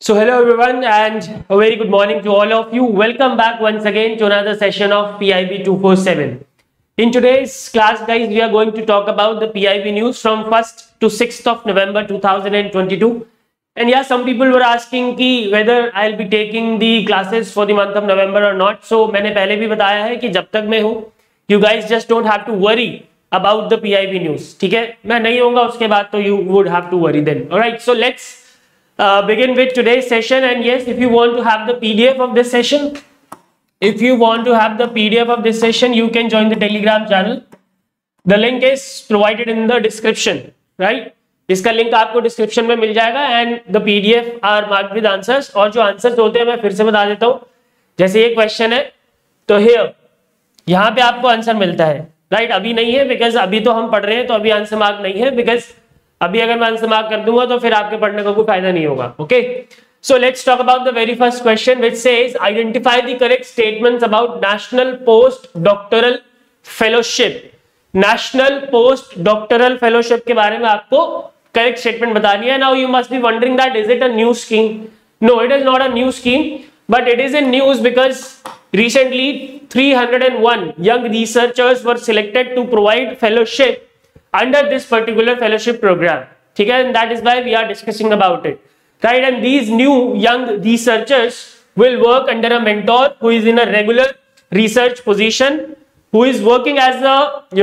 So hello everyone and a very good morning to all of you. Welcome back once again to another session of PIB 247. In today's class guys, we are going to talk about the PIB news from 1st to 6th of November 2022. And yeah, some people were asking कि whether I'll be taking the classes for the month of November or not. So मैंने पहले भी बताया है कि जब तक मैं हूँ, you guys just don't have to worry about the PIB news. ठीक है, मैं नहीं होऊंगा उसके बाद तो you would have to worry then. Alright, so let's begin with today's session. And yes, if you want to have the PDF of this session, you can join the Telegram channel. The link is provided in the description, right? इसका link आपको description में मिल जाएगा and the PDF are marked with answers. और जो answers होते हैं मैं फिर से बता देता हूँ. जैसे ये क्वेश्चन है तो हियर यहाँ पे आपको आंसर मिलता है, राइट? अभी नहीं है बिकॉज अभी तो हम पढ़ रहे हैं, तो अभी आंसर मार्क नहीं है बिकॉज अभी अगर मैं आंसर मार्क कर दूंगा तो फिर आपके पढ़ने का कोई फायदा नहीं होगा. Okay, so let's talk about the very first question which says identify the correct statements about national post doctoral fellowship. National post doctoral fellowship के बारे में आपको करेक्ट स्टेटमेंट बतानी है. Now you must be wondering that is it a new scheme? No, it is not a new scheme, but it is in news because recently 301 young researchers were selected to provide fellowship under this particular fellowship program. ठीक है, and that is why we are discussing about it, right? And these new young researchers will work under a mentor who is in a regular research position, who is working as a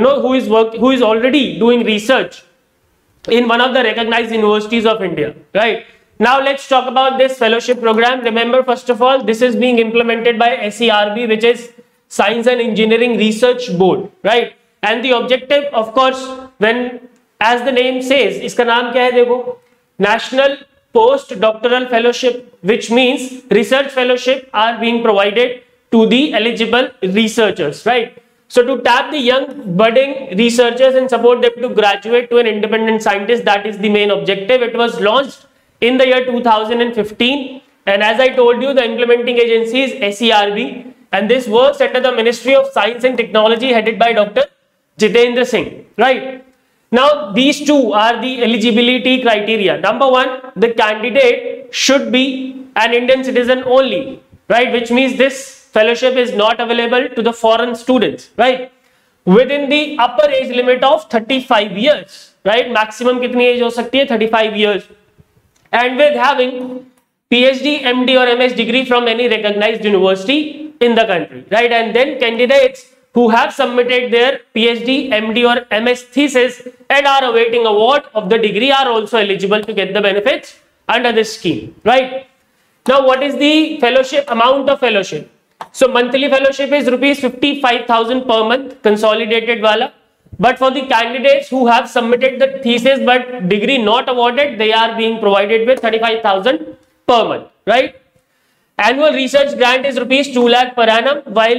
who is already doing research in one of the recognized universities of India, right? Now let's talk about this fellowship program. Remember, first of all, this is being implemented by SERB, which is Science and Engineering Research Board, right? And the objective, of course, when as the name says, इसका नाम क्या है देखो, National Post Doctoral Fellowship, which means research fellowship are being provided to the eligible researchers, right? So to tap the young budding researchers and support them to graduate to an independent scientist, that is the main objective. It was launched in the year 2015, and as I told you, the implementing agency is SERB, and this works under the Ministry of Science and Technology headed by Dr. Jitendra Singh, right? Now these two are the eligibility criteria. Number one, the candidate should be an Indian citizen only, right? Which means this fellowship is not available to the foreign students, right? Within the upper age limit of 35 years, right? Maximum कितनी age हो सकती है? 35 years. And with having PhD, MD or MS degree from any recognized university in the country, right? And then candidates who have submitted their PhD, MD or MS thesis and are awaiting award of the degree are also eligible to get the benefits under this scheme, right? Now what is the fellowship amount of fellowship? So monthly fellowship is rupees 55,000 per month, consolidated wala. But for the candidates who have submitted the thesis but degree not awarded, they are being provided with 35,000 per month, right? Annual research grant is rupees 2 lakh per annum, while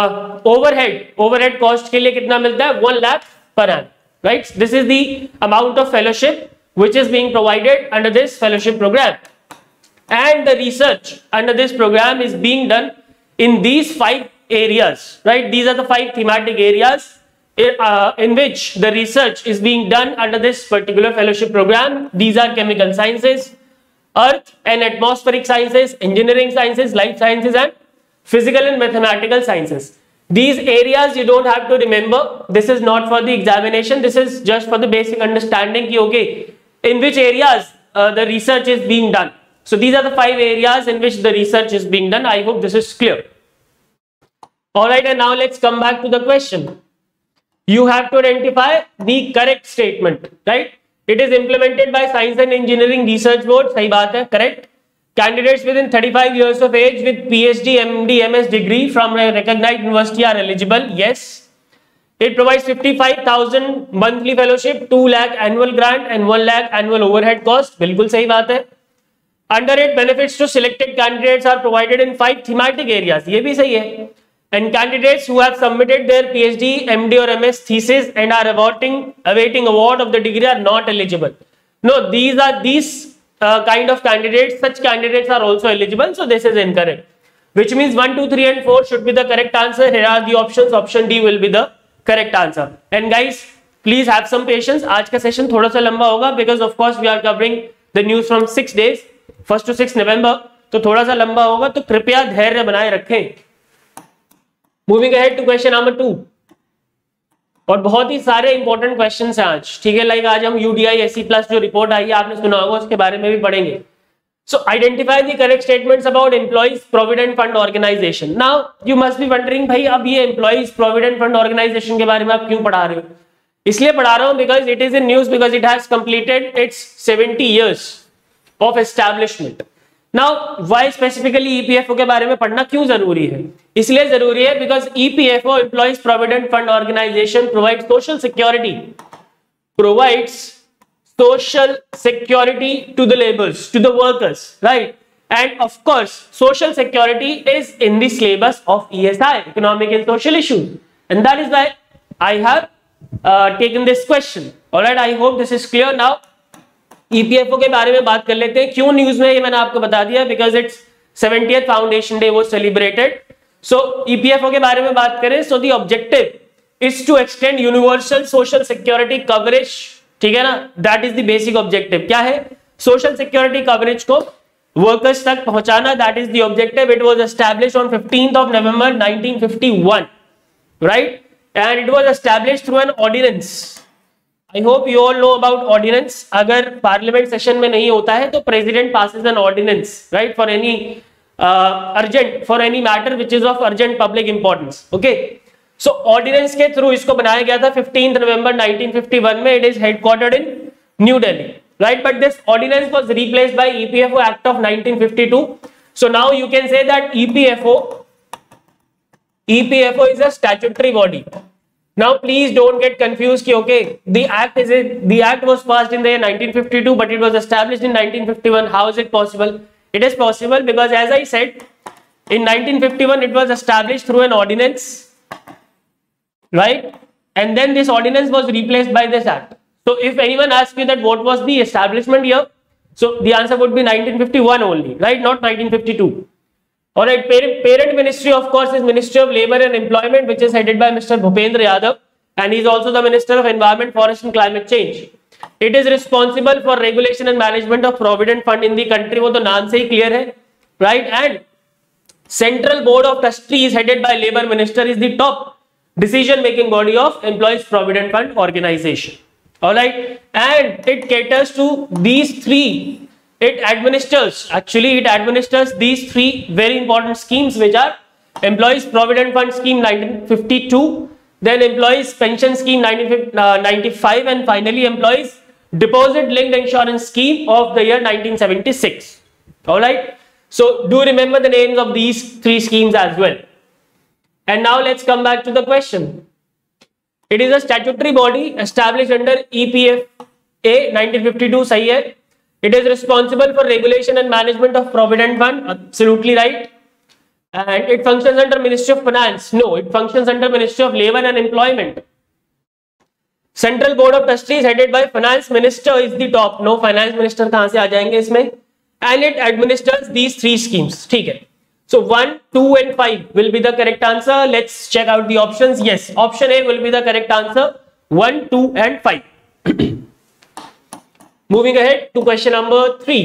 overhead cost के लिए कितना मिलता है? 1 lakh per annum, right? This is the amount of fellowship which is being provided under this fellowship program, and the research under this program is being done in these 5 areas, right? These are the 5 thematic areas in which the research is being done under this particular fellowship program. These are chemical sciences, earth and atmospheric sciences, engineering sciences, life sciences and physical and mathematical sciences. These areas you don't have to remember. This is not for the examination. This is just for the basic understanding ki okay, in which areas the research is being done. So these are the 5 areas in which the research is being done. I hope this is clear. All right, and now let's come back to the question. You have to identify the correct statement, right? It is implemented by Science and Engineering Research Board. सही बात है, correct. Candidates within 35 years of age with PhD, MD, MS degree from a recognized university are eligible. Yes. It provides 55,000 monthly fellowship, 2 lakh annual grant and 1 lakh annual overhead cost. बिल्कुल सही बात है. Under it, benefits to selected candidates are provided in 5 thematic areas. ये भी सही है. And candidates who have submitted their PhD, MD or MS thesis and are awaiting award of the degree are not eligible. No, these kind of candidates, such candidates are also eligible. So this is incorrect. Which means 1, 2, 3 and 4 should be the correct answer. Here are the options. Option D will be the correct answer. And guys, please have some patience. आज का session थोड़ा सा लंबा होगा because of course we are covering the news from 6 days. 1 to 6 नवंबर, तो थोड़ा सा लंबा होगा, तो कृपया धैर्य बनाए रखें। Moving ahead to question number 2, और बहुत ही सारे इंपॉर्टेंट क्वेश्चंस हैं आज, ठीक है। लाइक आज हम यूडीआई एससी प्लस जो रिपोर्ट आई है, आपने सुना होगा, उसके बारे में भी पढ़ेंगे। So identify the correct statements about employees provident fund organization. Now you must be wondering, भाई अब ये employees provident fund organization के बारे में आप क्यों पढ़ा रहे हो? इसलिए पढ़ा रहा हूं because it is in news, because it has completed its 70 years of establishment. Now why specifically EPFO के बारे में पढ़ना क्यों जरूरी है? इसलिए जरूरी है because EPFO employees provident fund organization provides social security, provides social security to the laborers, to the workers, right? And of course social security is in the syllabus of ESI, economic and social issues, and that is why I have taken this question. All right, I hope this is clear now. EPFO के बारे में बात कर लेते हैं। क्यों news में, ये मैंने आपको बता दिया, because it's 70th foundation day was celebrated. So EPFO के बारे में बात करें, so the objective is to extend universal social security coverage, ठीक है ना, that is the basic objective. क्या है? सोशल सिक्योरिटी कवरेज को वर्कर्स तक पहुंचाना, that is the objective. It was established on 15th of November 1951, right, and it was established through an ordinance. I hope you all know about ordinance. अगर parliament session में नहीं होता है तो president passes an ordinance, right, for any urgent, for any matter which is of urgent public importance. Okay, so ordinance के through इसको बनाया गया था 15th November 1951 में। It is headquartered in new Delhi, right, but this ordinance was replaced by EPFO Act of 1952. So now you can say that EPFO is a statutory body. Now please don't get confused कि okay, the act was passed in the year 1952 but it was established in 1951. How is it possible? It is possible because, as I said, in 1951 it was established through an ordinance, right, and then this ordinance was replaced by this act. So if anyone asks you that what was the establishment year, so the answer would be 1951 only, right, not 1952. All right, parent ministry of course is Ministry of Labour and Employment, which is headed by Mr. Bhupendra Yadav, and he is also the Minister of Environment, Forest and Climate Change. It is responsible for regulation and management of provident fund in the country. वो तो नाम से ही clear है, right, and Central Board of Trustees headed by Labour Minister is the top decision making body of Employees Provident Fund Organization. All right, and it caters to these three. It administers these three very important schemes, which are Employees Provident Fund Scheme 1952, then Employees Pension Scheme 1995, and finally Employees Deposit Linked Insurance Scheme of the year 1976. All right, so do remember the names of these three schemes as well. And now let's come back to the question. It is a statutory body established under EPFA 1952, सही है। It is responsible for regulation and management of provident fund, absolutely right. And it functions under Ministry of Finance. No, it functions under Ministry of Labour and Employment. Central Board of Trustees headed by Finance Minister is the top. No, Finance Minister कहाँ से आ जाएंगे इसमें? And it administers these three schemes. ठीक है। So 1, 2 and 5 will be the correct answer. Let's check out the options. Yes, option A will be the correct answer. 1, 2 and 5. Moving ahead to question number 3.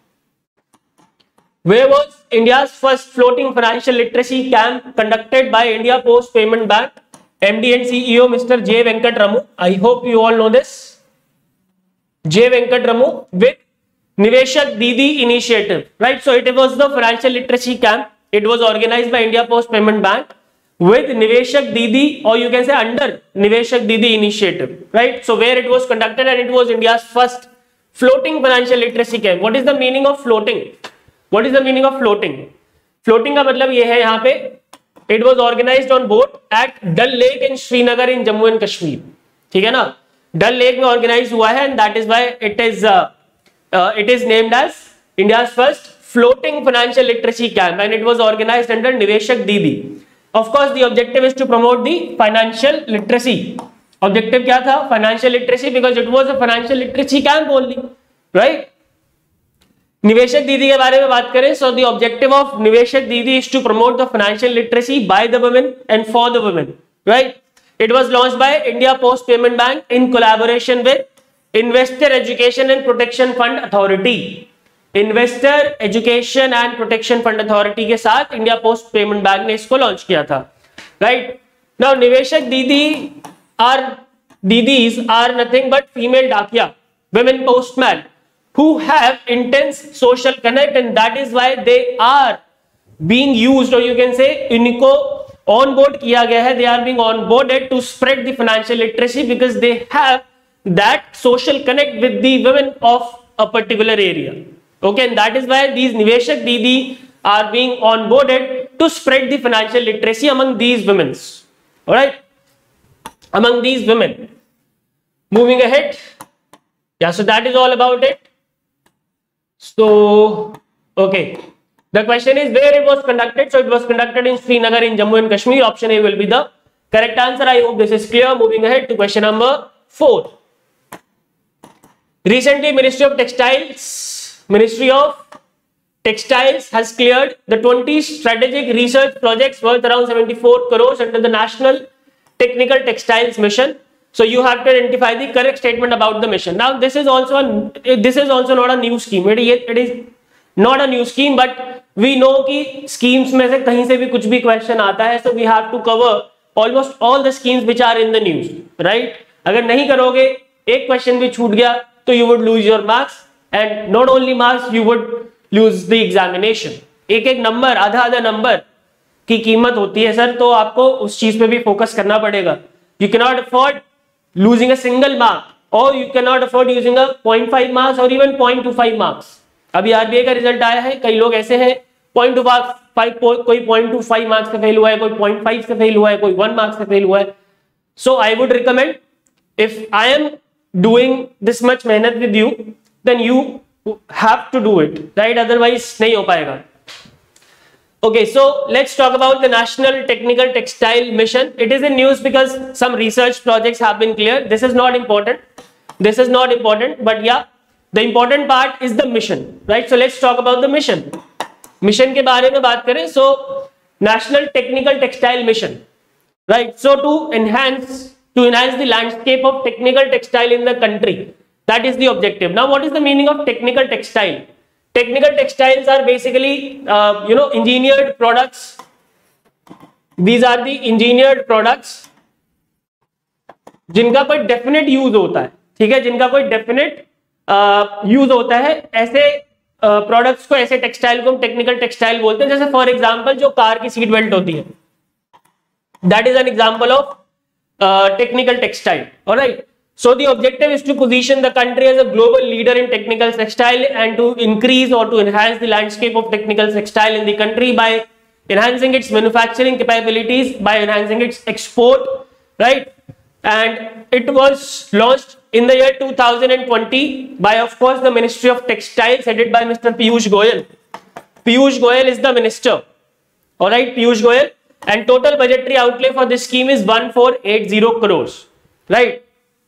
Where was India's first floating financial literacy camp conducted by India Post Payment Bank? MD and CEO Mr. J. Venkat Ramu. I hope you all know this. J. Venkat Ramu with Niveshak Didi initiative, right? So it was the financial literacy camp. It was organized by India Post Payment Bank with Niveshak Didi, or you can say under Niveshak Didi initiative, right? So where it was conducted, and it was India's first floating financial literacy camp. What is the meaning of floating? What is the meaning of floating? Floating का मतलब ये है यहाँ पे, it was organized on boat at Dal Lake in Srinagar in Jammu and Kashmir. ठीक है ना, Dal Lake में organized हुआ है, and that is why it is named as India's first floating financial literacy camp, and it was organized under Niveshak Didi. Of course, the objective is to promote the financial literacy. Objective क्या था? Financial literacy, because it was a financial literacy camp only, right? Niveshak Didi के बारे में बात करें, so the objective of Niveshak Didi is to promote the financial literacy by the women and for the women, right? It was launched by India Post Payment Bank in collaboration with Investor Education and Protection Fund Authority. Investor education and protection fund authority के साथ India post payment bank ने इसको launch किया था, right. Now निवेशक दीदीज are nothing but female डाकिया, women postman who have intense social connect, and that is why they are being used, or you can say इनको onboard किया गया है, they are being onboarded to spread the financial literacy because they have that social connect with the women of a particular area. Okay, and that is why these Niveshak Didi are being onboarded to spread the financial literacy among these women. All right, among these women. Moving ahead. Yeah, so that is all about it. So, okay. The question is where it was conducted. So it was conducted in Srinagar in Jammu and Kashmir. Option A will be the correct answer. I hope this is clear. Moving ahead to question number 4. Recently, Ministry of Textiles has cleared the 20 strategic research projects worth around 74 crores under the National Technical Textiles Mission. So you have to identify the correct statement about the mission. Now this is also not a new scheme. It is not a new scheme, but we know कि schemes में से कहीं से भी कुछ भी question आता है, so we have to cover almost all the schemes which are in the news, right? अगर नहीं करोगे, एक question भी छूट गया, तो you would lose your marks, and not only marks, you would lose the examination. एक नंबर, आधा नंबर की कीमत होती है सर, तो आपको उस चीज पे भी फोकस करना पड़ेगा. You cannot afford losing a single mark, or you cannot afford using a 0.5 marks or even 0.25 marks. अभी आरबीआई का रिजल्ट आया है, कई लोग ऐसे हैं 0.25, कोई 0.25 मार्क्स से फेल हुआ है, कोई 0.5 से फेल हुआ है, कोई 1 मार्क्स से फेल हुआ है. So I would recommend, if I am doing this much मेहनत with you, then you have to do it, right? Otherwise नहीं हो पाएगा. Okay, so let's talk about the National Technical Textile Mission. It is in news because some research projects have been cleared. This is not important. This is not important, but yeah, the important part is the mission, right? So let's talk about the mission. Mission के बारे में बात करें. So National Technical Textile Mission, right? So to enhance the landscape of technical textile in the country, that is the objective. Now, what is the meaning of technical textile? Technical textiles are basically, engineered products. These are the engineered products जिनका कोई definite use होता है, ठीक है, जिनका कोई definite use होता है. ऐसे products को, ऐसे textile को हम technical textile बोलते हैं. जैसे for example जो कार की seat belt होती है, that is an example of technical textile. All right. So the objective is to position the country as a global leader in technical textile and to increase or to enhance the landscape of technical textile in the country by enhancing its manufacturing capabilities, by enhancing its export, right? And it was launched in the year 2020 by, of course, the Ministry of Textiles headed by Mr. Piyush Goyal. Piyush Goyal is the minister. All right, Piyush Goyal. And total budgetary outlay for this scheme is 1480 crores, right?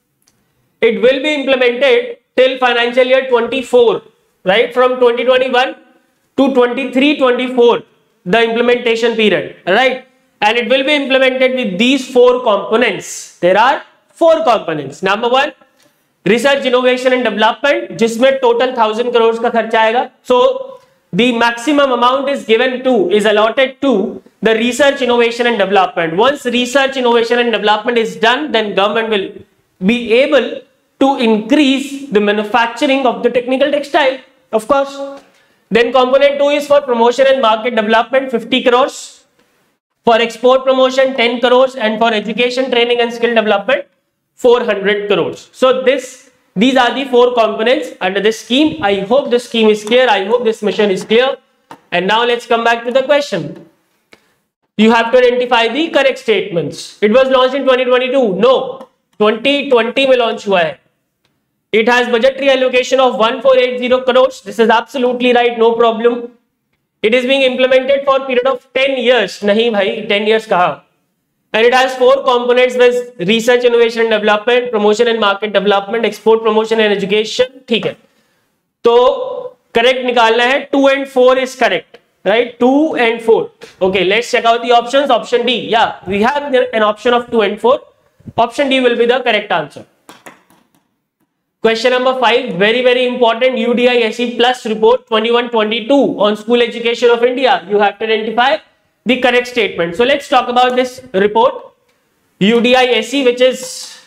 It will be implemented till financial year 24, right? From 2021 to 23-24, the implementation period, right? And it will be implemented with these 4 components. There are 4 components. Number 1, research, innovation and development, जिसमें total 1000 crores का खर्चा आएगा. So the maximum amount is allotted to the research, innovation and development. Once research, innovation and development is done, then government will be able to increase the manufacturing of the technical textile, of course. Then component 2 is for promotion and market development, 50 crores. For export promotion, 10 crores. And for education, training and skill development, 400 crores. So these are the 4 components under this scheme. I hope the scheme is clear. I hope this mission is clear. And now let's come back to the question. You have to identify the correct statements. It was launched in 2022. No, 2020 में launch हुआ है. It has budgetary allocation of 1480 crores. This is absolutely right, no problem. It is being implemented for a period of 10 years. नहीं भाई, 10 years कहाँ? And it has 4 components with research, innovation and development, promotion and market development, export promotion and education. ठीक है. तो correct निकालना है. 2 and 4 is correct, right? 2 and 4. Okay, let's check out the options. Option D. Yeah, we have an option of 2 and 4. Option D will be the correct answer. Question number 5, very important, UDISE Plus Report 21-22 on school education of India. You have to identify the correct statement. So let's talk about this report. UDISE, which is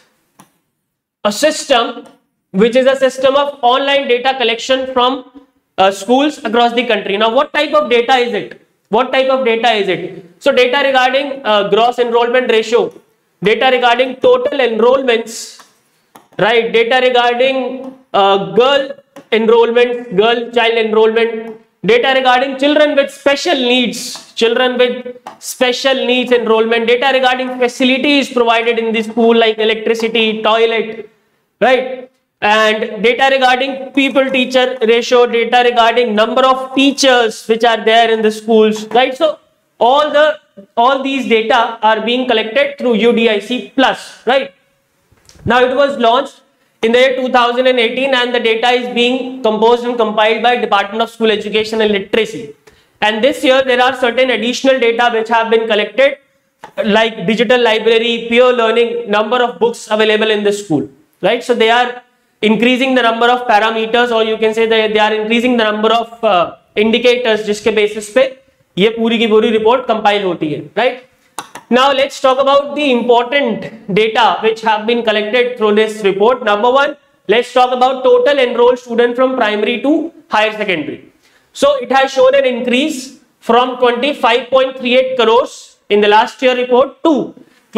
a system of online data collection from schools across the country. Now, what type of data is it? So data regarding gross enrollment ratio, data regarding total enrollments, right? Data regarding girl child enrollment, data regarding children with special needs enrollment, data regarding facilities provided in the school like electricity, toilet, right? And data regarding people teacher ratio, data regarding number of teachers which are there in the schools, right? So all these data are being collected through UDISE Plus, right? Now it was launched in the year 2018 and the data is being composed and compiled by Department of School Education and Literacy. And this year there are certain additional data which have been collected like digital library, peer learning, number of books available in the school, right? So they are increasing the number of parameters, or you can say that they are increasing the number of indicators जिसके basis पे ये पूरी की पूरी report compile होती है, right? Now let's talk about the important data which have been collected through this report. Number one, let's talk about total enrolled students from primary to higher secondary. So it has shown an increase from 25.38 crores in the last year report to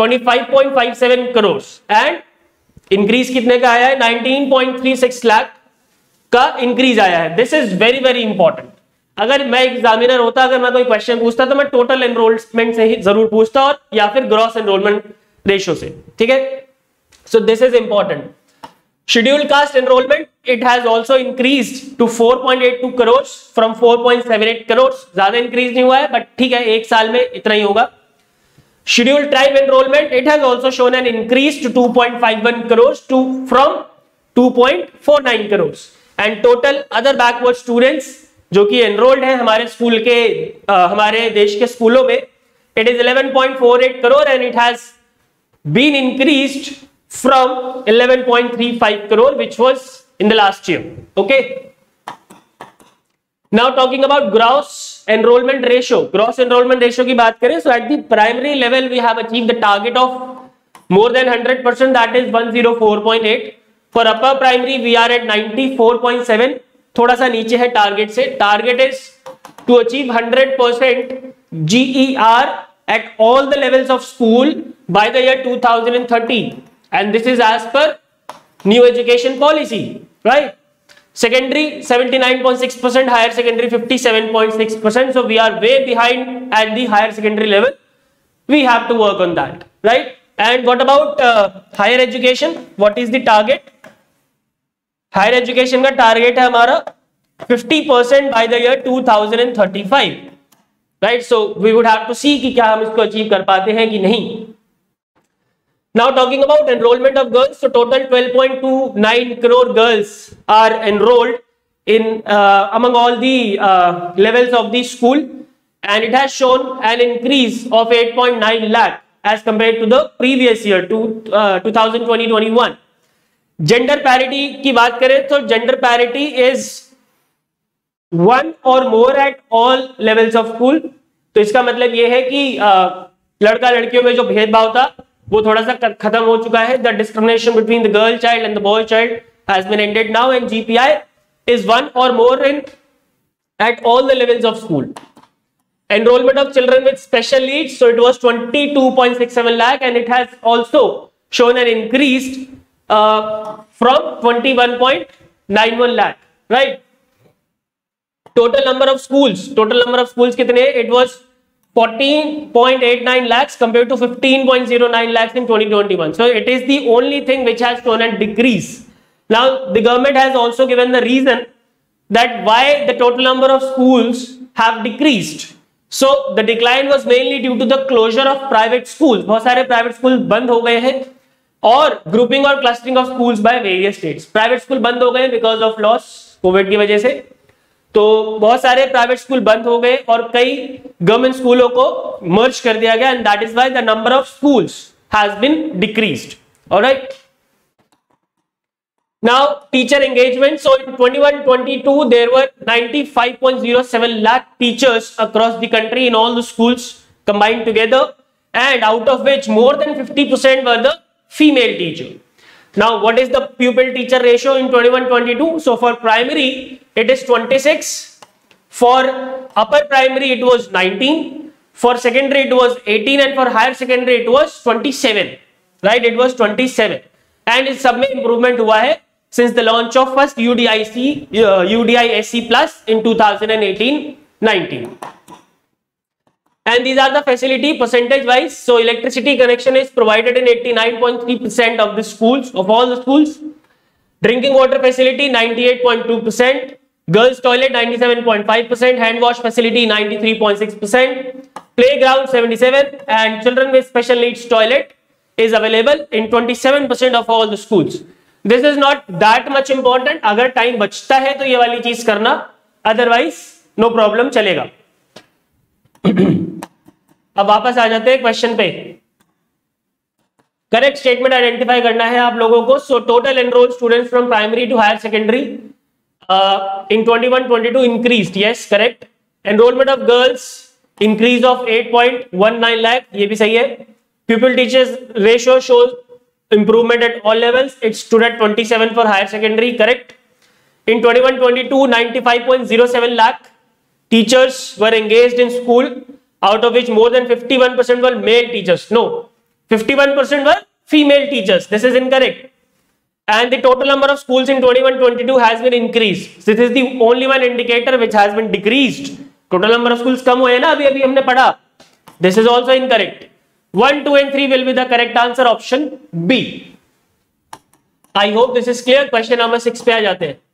25.57 crores, and increase कितने का आया है? 19.36 लाख का increase आया है. This is very important. अगर मैं examiner होता, अगर मैं कोई क्वेश्चन पूछता तो मैं टोटल एनरोलमेंट से ही जरूर पूछता और या फिर ग्रॉस एनरोलमेंट रेशियो से, ठीक है? So this is important. Scheduled caste enrolment, it has also increased to 4.82 crore from 4.78 crore. ज्यादा इंक्रीज नहीं हुआ है, बट ठीक है, एक साल में इतना ही होगा. Scheduled tribe enrollment, it has also shown an increase to 2.51 crores from 2.49 crores. And total other backward students जो कि enrolled हैं हमारे स्कूल के हमारे देश के स्कूलों में, it is 11.48 crore and it has been increased from 11.35 crore which was in the last year. Okay. Now talking about gross enrollment ratio. Gross enrollment ratio की बात करें, so at the primary level we have achieved the target of more than 100%, that is 104.8. For upper primary we are at 94.7, थोड़ा सा नीचे है target से. Target is to achieve 100% GER at all the levels of school by the year 2030, and this is as per new education policy, right? Secondary 79.6%, higher secondary 57.6%. So we are way behind at the higher secondary level. We have to work on that, right? And what about higher education? What is the target? Higher education का target है हमारा 50% by the year 2035, right? So we would have to see कि क्या हम इसको achieve कर पाते हैं कि नहीं. Now talking about enrollment of girls, so total 12.29 crore girls are enrolled in among all the levels of the school, and it has shown an increase of 8.9 lakh as compared to the previous year to 2020-21. Gender parity की बात करें तो gender parity is 1 or more at all levels of school. तो इसका मतलब ये है कि लड़का लड़कियों में जो भेदभाव था वो थोड़ा सा खत्म हो चुका है. The discrimination between the girl child and the boy child has been ended now, and GPI is 1 or more at all the levels of school. Enrollment of children with special needs, so it was 22.67 lakh and it has also shown an increase from 21.91 lakh, right? Total number of schools कितने? It was 14.89 lakhs compared to 15.09 lakhs in 2021. So it is the only thing which has shown a decrease. Now the government has also given the reason that why the total number of schools have decreased. So the decline was mainly due to the closure of private schools. बहुत सारे private schools बंद हो गए हैं, और grouping और clustering of schools by various states. Private school बंद हो गए because of loss, कोविड की वजह से. तो बहुत सारे प्राइवेट स्कूल बंद हो गए और कई गवर्नमेंट स्कूलों को मर्ज कर दिया गया, and that is why the number of schools has been decreased. Alright. Now, teacher engagement. So in 21-22, there were 95.07 lakh teachers across the country in all the schools combined together, and out of which more than 50% were the female teacher. Now, what is the pupil teacher ratio in 21-22? So for primary, it is 26. For upper primary, it was 19. For secondary, it was 18, and for higher secondary, it was 27. Right? It was 27. And इस सब में improvement हुआ है since the launch of first UDI-SC plus in 2018-19. And these are the facility percentage wise. So electricity connection is provided in 89.3% of the schools, of all the schools. Drinking water facility 98.2%. Girls toilet 97.5%. Hand wash facility 93.6%. Playground 77%. And children with special needs toilet is available in 27% of all the schools. This is not that much important. अगर time बचता है तो ये वाली चीज करना, otherwise no problem चलेगा. अब वापस आ जाते हैं क्वेश्चन पे. करेक्ट स्टेटमेंट आइडेंटिफाई करना है आप लोगों को. So total enrolled students from primary to higher secondary in 21-22 increased. Yes, correct. Enrolment of girls increase of 8.19 lakh. ये भी सही है. Pupil teachers ratio shows improvement at all levels. It stood at 27 for higher secondary. Correct. In 21-22, 95.07 lakh teachers were engaged in school, out of which more than 51% were male teachers. No, 51% were female teachers. This is incorrect. And the total number of schools in 21-22 has been increased. This is the only one indicator which has been decreased. Total number of schools कम हुए ना, अभी हमने पढ़ा. This is also incorrect. 1, 2 and 3 will be the correct answer. Option B. I hope this is clear. Question number 6 पे आ जाते हैं.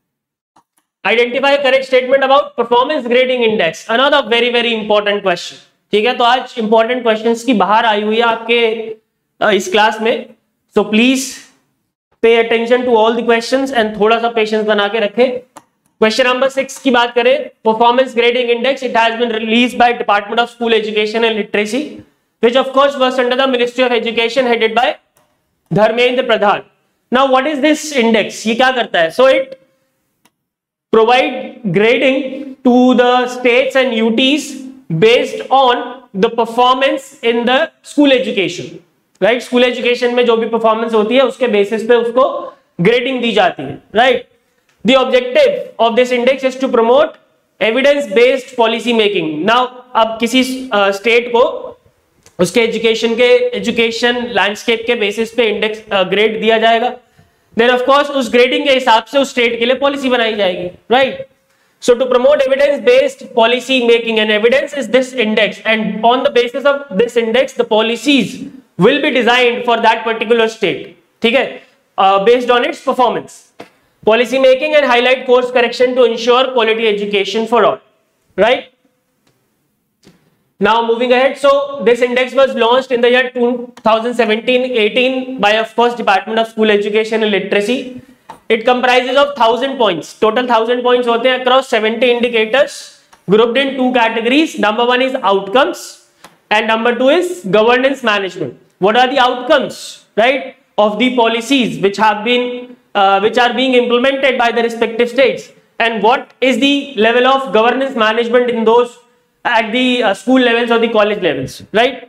Identify correct statement about performance grading index. Another very very important question. ठीक है, तो आज important questions की बाहर आई हुई है आपके इस क्लास में. So please pay attention to all the questions and थोड़ा सा patience बना के रखें. Question number 6 की बात करें. Performance grading index. It has been released by Department of School Education and Literacy, which of course was under the Ministry of Education headed by Dharmendra Pradhan. Now what is this index? ये क्या करता है? So it provide grading to the states and UTs based on the performance in the school education. Right? School education में जो भी performance होती है उसके basis पे उसको grading दी जाती है. Right? The objective of this index is to promote evidence based policy making. Now अब किसी state को उसके एजुकेशन लैंडस्केप के बेसिस पे इंडेक्स ग्रेड दिया जाएगा. देन ऑफ कोर्स उस ग्रेडिंग के हिसाब से उस स्टेट के लिए पॉलिसी बनाई जाएगी. Right. So to promote evidence based policy making and evidence is this index, and on the basis of this index the policies will be designed for that particular state. ठीक है, based on its performance. Policy making and highlight course correction to ensure quality education for all. Right. Now moving ahead, so this index was launched in the year 2017-18 by of course Department of School Education and Literacy. It comprises of 1000 points. Total 1000 points होते हैं across 70 indicators grouped in 2 categories. Number 1 is outcomes and number 2 is governance management. What are the outcomes, right, of the policies which have been which are being implemented by the respective states, and what is the level of governance management in those at the school levels or the college levels, right?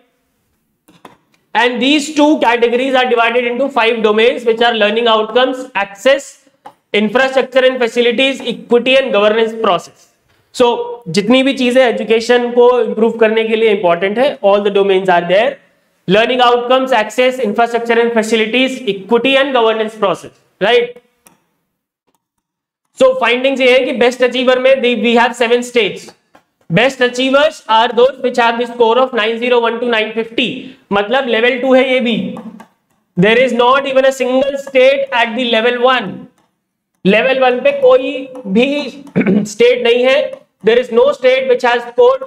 And these 2 categories are divided into 5 domains, which are learning outcomes, access, infrastructure and facilities, equity and governance process. So जितनी भी चीजें education को improve करने के लिए important है, all the domains are there. Learning outcomes, access, infrastructure and facilities, equity and governance process, right? So findings ये है कि best achiever में we have 7 states. Best achievers are those which have the score of 901 to 950. मतलब level 2 है ये भी. There is not even a single state at the level 1. Level 1 पे कोई भी state नहीं है. There is no state which has scored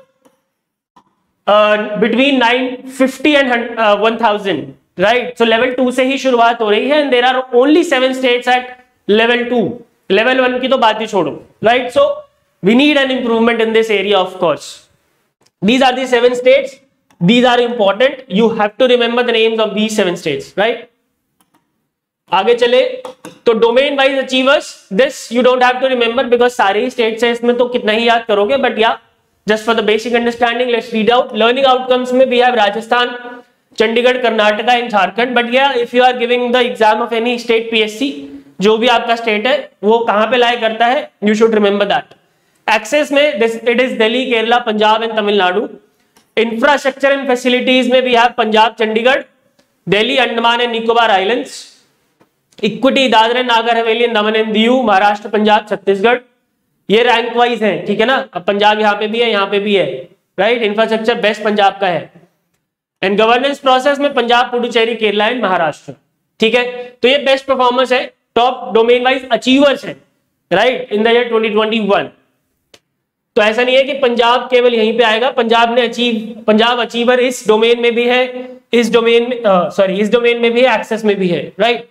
between 950 and 1000. Right? So level 2 से ही शुरुआत हो रही है, and there are only 7 states at level 2. Level 1 की तो बात ही छोड़ो. Right? So we need an improvement in this area, of course. These are the 7 states. These are important. You have to remember the names of these 7 states, right? आगे चले तो domain wise achievers, this you don't have to remember because सारे ही states हैं इसमें, तो कितना ही याद करोगे, but yeah just for the basic understanding let's read out. Learning outcomes में we have Rajasthan, Chandigarh, Karnataka and Jharkhand. But yeah if you are giving the exam of any state PSC, जो भी आपका स्टेट है वो कहां पे लाई करता है, you should remember that. Access में it is Delhi, Kerala, Punjab and Tamil Nadu. Infrastructure and facilities में we have Punjab, Chandigarh, Delhi, Andaman and Nicobar islands. Equity, Dadra Nagar Haveli, Daman and Diu, Maharashtra, Punjab, Chhattisgarh. ये रैंक वाइज है, ठीक है ना. अब पंजाब यहाँ पे भी है, यहाँ पे भी है, राइट. इंफ्रास्ट्रक्चर बेस्ट पंजाब का है. एंड गवर्नेंस प्रोसेस में पंजाब, पुडुचेरी, केरला एंड महाराष्ट्र. ठीक है, तो ये बेस्ट परफॉर्मेंस है, टॉप डोमेन वाइज अचीवर्स है, राइट, इन द ईयर 2021. तो ऐसा नहीं है कि पंजाब केवल यहीं पे आएगा. पंजाब ने पंजाब अचीवर इस डोमेन में भी है, इस डोमेन में इस डोमेन में भी है, एक्सेस में भी है, right.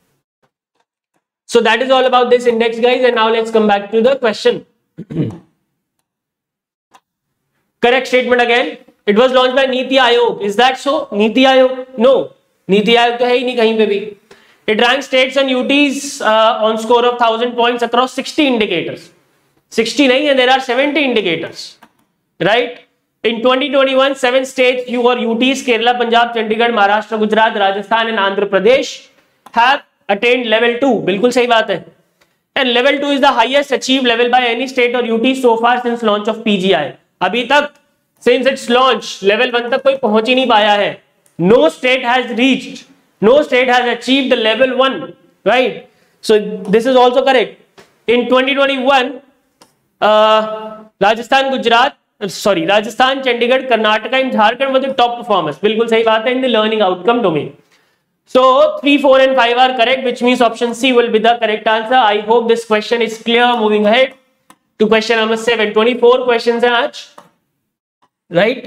So that is all about this index, guys, and now let's come back to the question. Correct statement again. It was launched by Niti Aayog. Is that so? Niti Aayog? No. Niti Aayog तो है ही नहीं कहीं पे भी. It ranks states and UTs on score of 1000 points across 60 indicators. 60 नहीं है, there are 70 indicators, right? In 2021, 7 states, UTs, Kerala, Punjab, Chandigarh, Maharashtra, Gujarat, Rajasthan, and Andhra Pradesh have attained level 2. बिल्कुल सही बात है. And level 2 is the highest achieved level by any state or UT so far since launch of PGI. अभी तक since its launch level 1 तक कोई पहुंच ही नहीं पाया है. No state has reached, no state has achieved the level 1, right? So this is also correct. In 2021, Rajasthan, Chandigarh, Karnataka and Jharkhand were the top performers. बिल्कुल सही बात है in the learning outcome domain. So 3, 4 and 5 are correct, which means option C will be the correct answer. I hope this question is clear. Moving ahead to question number 7. 24 questions हैं आज, right?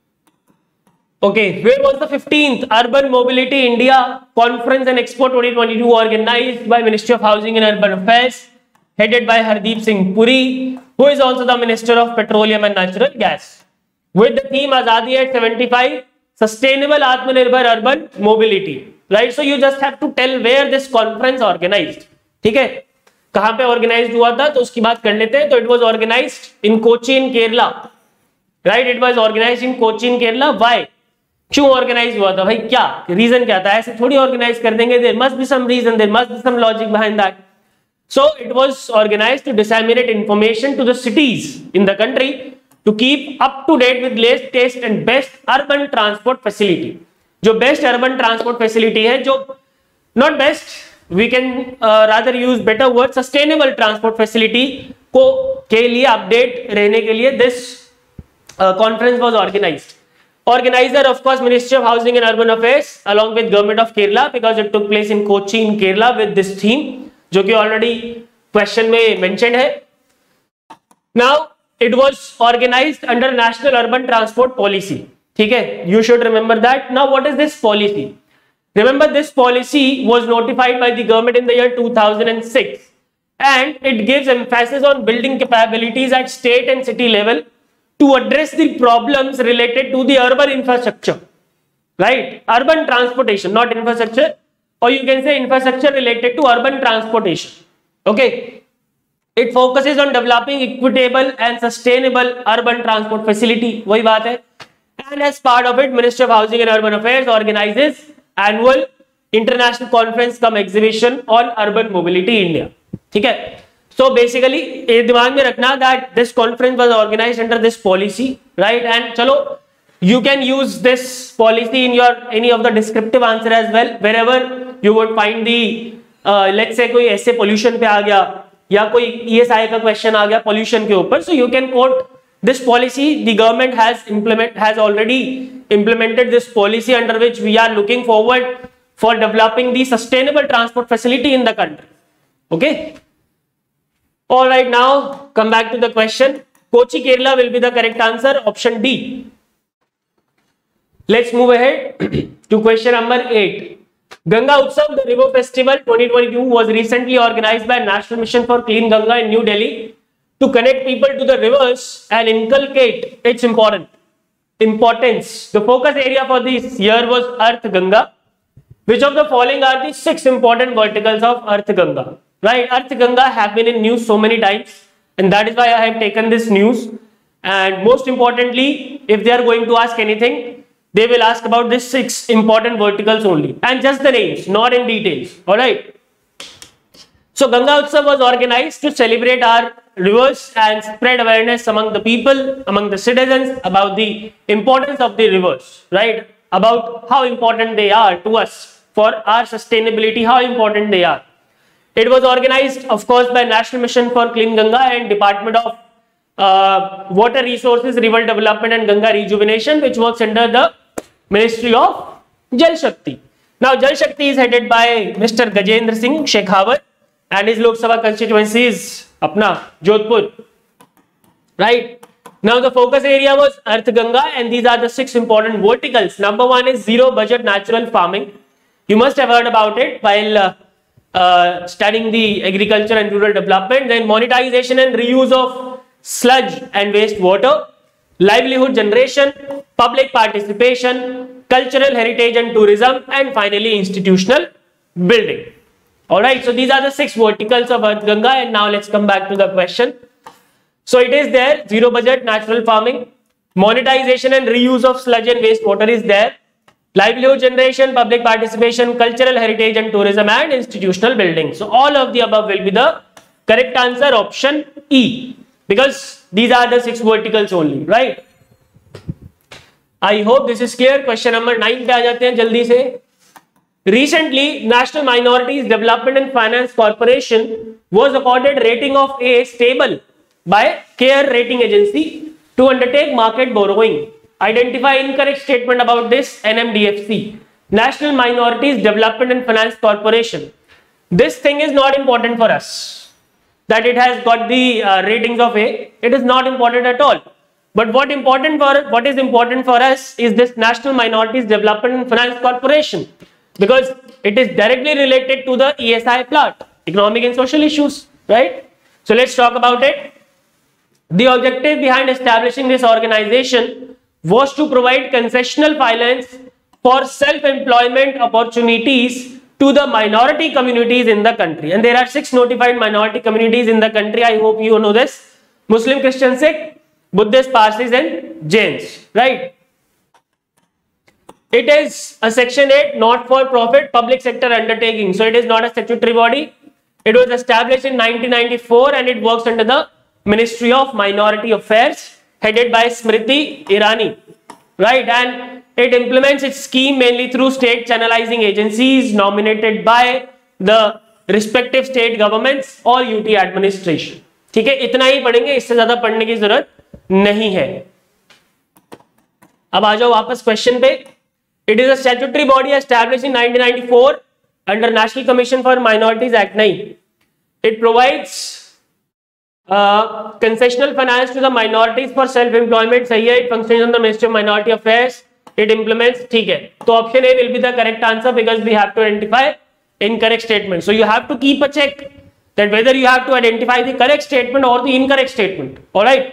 Okay, where was the 15th Urban Mobility India Conference and Expo 2022 organized by Ministry of Housing and Urban Affairs, headed by Hardeep Singh Puri, who is also the Minister of Petroleum and Natural Gas, with the theme Azadi at 75, Sustainable Atmanirbhar Urban Mobility. Right, so you just have to tell where this conference organized. ठीक है, कहां पे organized हुआ था तो उसकी बात कर लेते हैं. तो it was organized in Kochi in Kerala, right? It was organized in Kochi in Kerala. Why? क्यों organized हुआ था भाई, क्या reason क्या था? ऐसे थोड़ी organize कर देंगे. There must be some reason, there must be some logic behind that. So it was organized to disseminate information to the cities in the country to keep up to date with latest and best urban transport facility. जो best urban transport facility है, जो not best, we can rather use better word, sustainable transport facility को के लिए update रहने के लिए this conference was organised. Organizer, of course, Ministry of Housing and Urban Affairs along with Government of Kerala, because it took place in Kochi in Kerala with this theme, जो कि already question में mentioned है. Now it was organized under National Urban Transport Policy. ठीक है, you should remember that. Now what is this policy? Remember, this policy was notified by the government in the year 2006, and it gives emphasis on building capabilities at state and city level to address the problems related to the urban infrastructure, right? Urban transportation, not infrastructure, or you can say infrastructure related to urban transportation. Okay, it focuses on developing equitable and sustainable urban transport facility. वही बात है. And as part of it, Ministry of Housing and Urban Affairs organizes annual international conference cum exhibition on urban mobility India. ठीक है, so basically ये दिमाग में रखना that this conference was organized under this policy, right? And चलो, you can use this policy in your any of the descriptive answer as well, wherever you would find the let's say कोई ऐसे pollution पे आ गया या कोई ESI का question आ गया pollution के ऊपर, so you can quote this policy. The government has already implemented this policy under which we are looking forward for developing the sustainable transport facility in the country. Okay, all right, now come back to the question. Kochi, Kerala will be the correct answer, option D. Let's move ahead to question number 8. Ganga Utsav, the river festival 2022, was recently organized by National Mission for Clean Ganga in New Delhi to connect people to the rivers and inculcate its importance. The focus area for this year was Earth Ganga, Which of the following are the 6 important verticals of Earth Ganga? Right, Earth Ganga have been in news so many times, and that is why I have taken this news. And most importantly, if they are going to ask anything, they will ask about these 6 important verticals only, and just the names, not in details. All right. So Ganga Utsav was organized to celebrate our rivers and spread awareness among the people, among the citizens, about the importance of the rivers, right? About how important they are to us for our sustainability, how important they are. It was organized, of course, by National Mission for Clean Ganga and Department of Water Resources, River Development and Ganga Rejuvenation, which works under the Ministry of Jal Shakti. Now, Jal Shakti is headed by Mr. Gajendra Singh Shekhawat, and his Lok Sabha constituency is Apna, Jodhpur. Right? Now, the focus area was Earth Ganga, and these are the 6 important verticals. Number 1 is zero budget natural farming. You must have heard about it while studying the agriculture and rural development. Then monetization and reuse of sludge and waste water, livelihood generation, public participation, cultural heritage and tourism, and finally institutional building. All right, so these are the 6 verticals of Earth Ganga, and now let's come back to the question. So it is there, zero budget natural farming, monetization and reuse of sludge and waste water is there, livelihood generation, public participation, cultural heritage and tourism, and institutional building. So all of the above will be the correct answer, option E, because these are the 6 verticals only, right? I hope this is clear. Question number 9 पे आ जाते हैं जल्दी से. Recently, National Minorities Development and Finance Corporation was accorded rating of A stable by CARE Rating Agency to undertake market borrowing. Identify incorrect statement about this. NMDFC, National Minorities Development and Finance Corporation. This thing is not important for us, that it has got the ratings of A. It is not important at all. But what is important for us is this National Minorities Development and Finance Corporation, because it is directly related to the ESI plot, economic and social issues, right? So let's talk about it. The objective behind establishing this organization was to provide concessional finance for self-employment opportunities to the minority communities in the country. And there are 6 notified minority communities in the country. I hope you know this: Muslim, Christian, Sikh, Buddhist, Parsis and Jains, right? It is a Section 8 not-for-profit public sector undertaking. So it is not a statutory body. It was established in 1994 and it works under the Ministry of Minority Affairs, headed by Smriti Irani, right? And it implements its scheme mainly through state channelizing agencies nominated by the respective state governments or UT administration. ठीक है, इतना ही पढ़ेंगे, इससे ज्यादा पढ़ने की जरूरत नहीं है. अब आ जाओ वापस क्वेश्चन पे. It is a statutory body established in 1994 under National Commission for Minorities Act 9. It provides concessional finance to the minorities for self-employment. सही है. It functions under the Ministry of Minority Affairs. It implements. ठीक है. तो option A will be the correct answer because we have to identify incorrect statement. So you have to keep a check that whether you have to identify the correct statement or the incorrect statement. All right.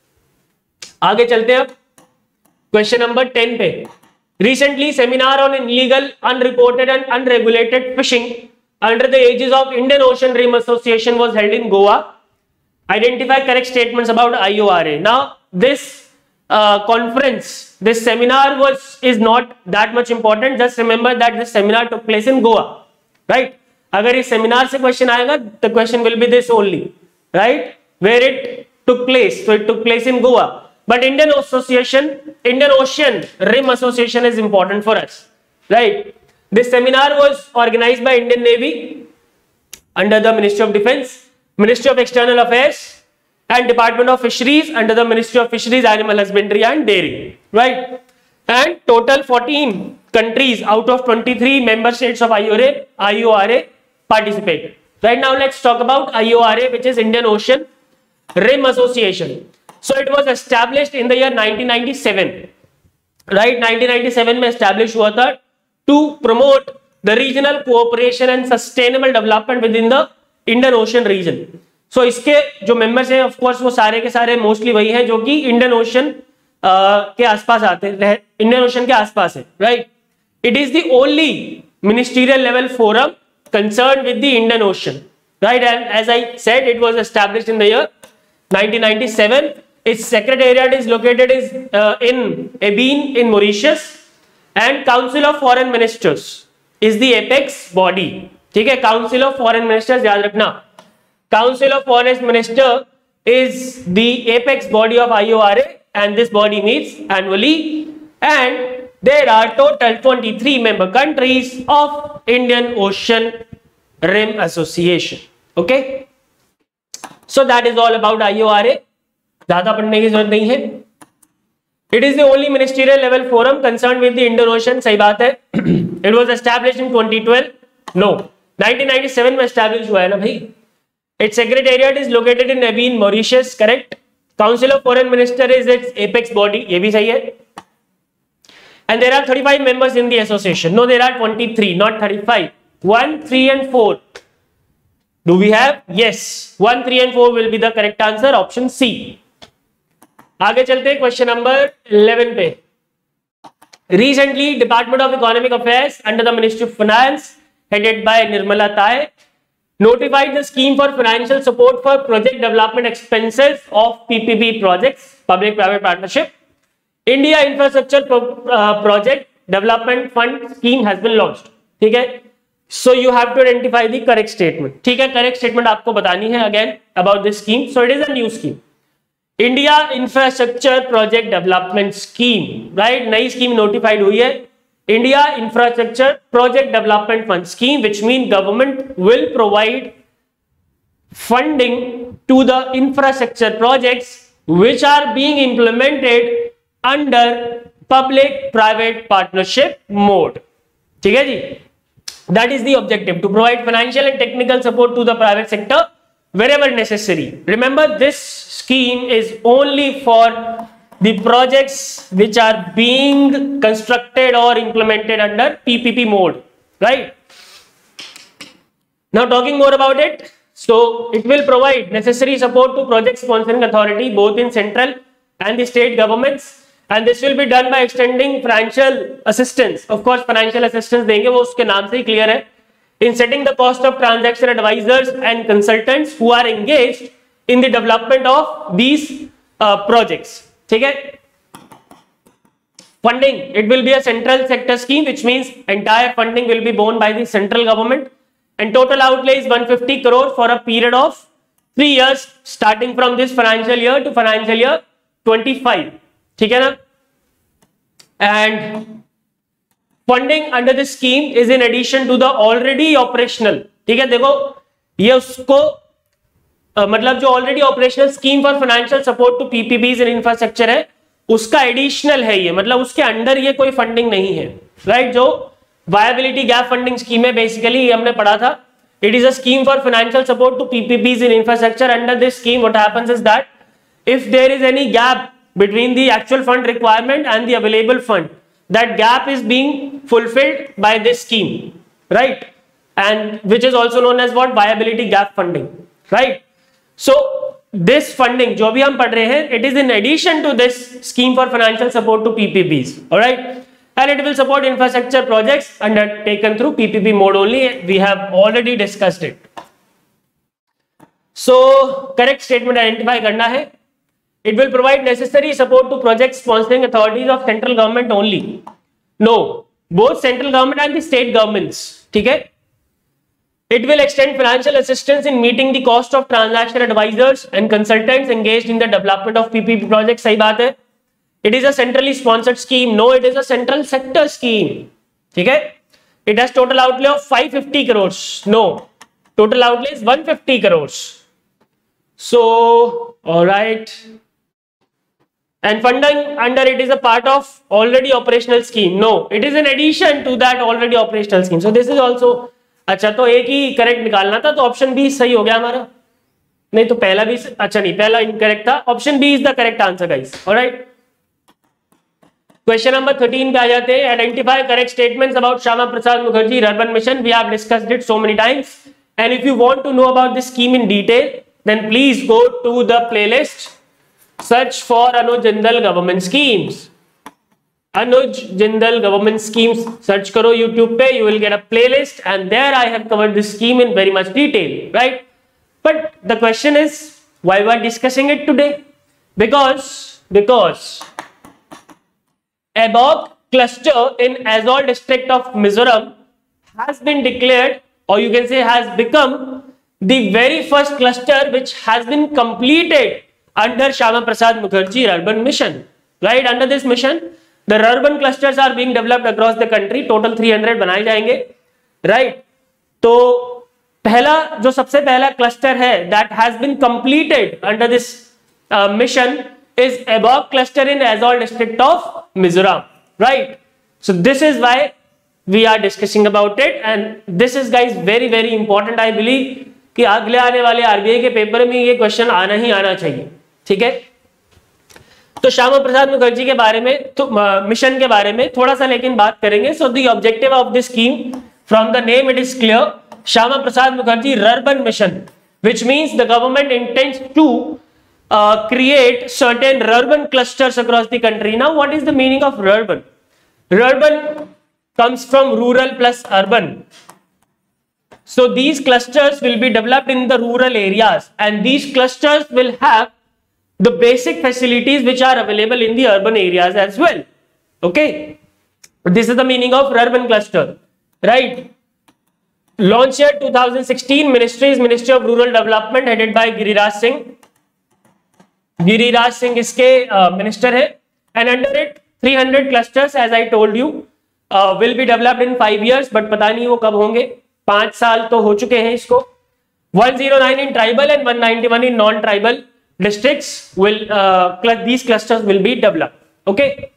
आगे चलते हैं. Question number 10 पे. Recently, seminar on illegal, unreported and unregulated fishing under the aegis of Indian Ocean Rim Association was held in Goa. Identify correct statements about IORA. Now, this conference, this seminar is not that much important. Just remember that this seminar took place in Goa, right? अगर इस seminar से question आएगा, the question will be this only, right? Where it took place. So it took place in Goa. But Indian Ocean Rim Association is important for us, right? This seminar was organized by Indian Navy under the Ministry of Defence, Ministry of External Affairs and Department of Fisheries under the Ministry of Fisheries, Animal Husbandry and Dairy, right? And total 14 countries out of 23 member states of IORA participated. Right now let's talk about IORA, which is Indian Ocean Rim Association. So it was established in the year 1997, right? 1997 में established हुआ था to promote the regional cooperation and sustainable development within the Indian Ocean region. So इसके जो members हैं, of course, वो सारे के सारे mostly वही हैं जो कि Indian Ocean के आसपास आते हैं, Indian Ocean के आसपास है, right? It is the only ministerial level forum concerned with the Indian Ocean, right? And as I said, it was established in the year 1997. Its secretariat is located in Aberdeen in Mauritius, and Council of Foreign Ministers is the apex body. ठीक है, Council of Foreign Ministers याद रखना. Council of Foreign Minister is the apex body of IORA, and this body meets annually, and there are total 23 member countries of Indian Ocean Rim Association. Okay, so that is all about IORA. ज्यादा पढ़ने की जरूरत नहीं है. It is the only ministerial level forum concerned with the Indian Ocean. सही बात है. It was established in 2012. No, 1997 में established हुआ है ना भाई. Its secretariat is located in Aberdeen, Mauritius. Correct. Council of Foreign Minister is its apex body. ये भी सही है. And there are 35 members in the association. No, there are 23, not 35. 1, 3 and 4. Do we have? Yes. 1, 3 and 4 will be the correct answer. Option C. आगे चलते हैं question number 11 पे. Recently, Department of Economic Affairs under the Ministry of Finance, headed by Nirmala Tai, notified the scheme for financial support for project development expenses of PPP projects, Public-Private Partnership. India Infrastructure Project Development Fund scheme has been launched. ठीक है, so you have to identify the correct statement. ठीक है, correct statement आपको बतानी है again about this scheme. So it is a new scheme. India infrastructure project development scheme, right. नई scheme notified हुई है, India infrastructure project development fund scheme, which mean government will provide funding to the infrastructure projects which are being implemented under public private partnership mode. ठीक है जी, that is the objective, to provide financial and technical support to the private sector wherever necessary. Remember, this scheme is only for the projects which are being constructed or implemented under PPP mode, right? Now talking more about it, so it will provide necessary support to project sponsoring authority both in central and the state governments, and this will be done by extending financial assistance. Of course financial assistance देंगे, वो उसके नाम से ही clear है. In setting the cost of transaction advisors and consultants who are engaged in the development of these projects. ठीक है. Funding, it will be a central sector scheme, which means entire funding will be borne by the central government, and total outlay is 150 crore for a period of 3 years starting from this financial year to financial year 25. ठीक है ना. And funding under this scheme is in addition to the already operational. ठीक है, देखो ये उसको मतलब जो already operational scheme for financial support to PPPs in infrastructure है, उसका एडिशनल है ये, मतलब उसके अंडर ये कोई फंडिंग नहीं है, राइट. जो वायबिलिटी गैप फंडिंग स्कीम है बेसिकली, ये हमने पढ़ा था. It is a scheme for financial support to PPPs in infrastructure. Under this scheme what happens is that if there is any gap between the actual fund requirement and the available fund, that gap is being fulfilled by this scheme, right? And which is also known as what? Viability gap funding, right? So this funding जो भी हम पढ़ रहे हैं, it is in addition to this scheme for financial support to PPPs, all right? And it will support infrastructure projects undertaken through PPP mode only. We have already discussed it. So correct statement identify करना है. It will provide necessary support to project sponsoring authorities of central government only. No, both central government and the state governments. ठीक है. It will extend financial assistance in meeting the cost of transaction advisors and consultants engaged in the development of PPP projects. सही बात है. It is a centrally sponsored scheme. No, it is a central sector scheme. ठीक है. It has total outlay of 550 crores. No, total outlay is 150 crores. So, all right. And funding under it is a part of already operational scheme. No, it is in addition to that already operational scheme. So this is also. अच्छा, तो एक ही correct निकालना था, तो option B सही हो गया हमारा. नहीं तो पहला भी अच्छा नहीं, पहला इनकरेक्ट था. Option B is the correct answer guys. Alright, question number 13 पे आ जाते हैं. Identify correct statements about Shyama Prasad Mukherjee urban mission. We have discussed it so many times, and if you want to know about this scheme in detail, then please go to the playlist, search for Anuj Jindal government schemes. Anuj Jindal government schemes, search karo YouTube pe, you will get a playlist and there I have covered this scheme in very much detail, right? But the question is, why we are discussing it today? Because Abog cluster in Aizawl district of Mizoram has been declared, or you can say has become the very first cluster which has been completed under Shyama Prasad Mukherjee urban mission, right? Under this mission the urban clusters are being developed across the country, total 300 बनाए जाएंगे, right? तो पहला जो सबसे पहला cluster है that has been completed under this mission is Abog cluster in Aizawl district of Mizoram, right? So this is why we are discussing about it and this is guys very important. I believe कि अगले आने वाले RBI के paper में ये question आना ही आना चाहिए, ठीक है? तो श्यामा प्रसाद मुखर्जी के बारे में, तो मिशन के बारे में थोड़ा सा लेकिन बात करेंगे. So the objective of this scheme, from the name it is clear, Shyama Prasad Mukherjee urban mission, which means the government intends to create certain urban clusters across the country. Now what is the meaning of urban? Urban comes from rural plus urban. So these clusters will be developed in the rural areas and these clusters will have the basic facilities which are available in the urban areas as well. Okay, this is the meaning of urban cluster, right? Launch year 2016, Ministry of Rural Development headed by Giriraj Singh. Giriraj Singh इसके minister है, and under it 300 clusters as I told you will be developed in 5 years, but पता नहीं वो कब होंगे. 5 साल तो हो चुके हैं इसको. 109 in tribal and 191 in non-tribal districts will these clusters will be developed. Okay,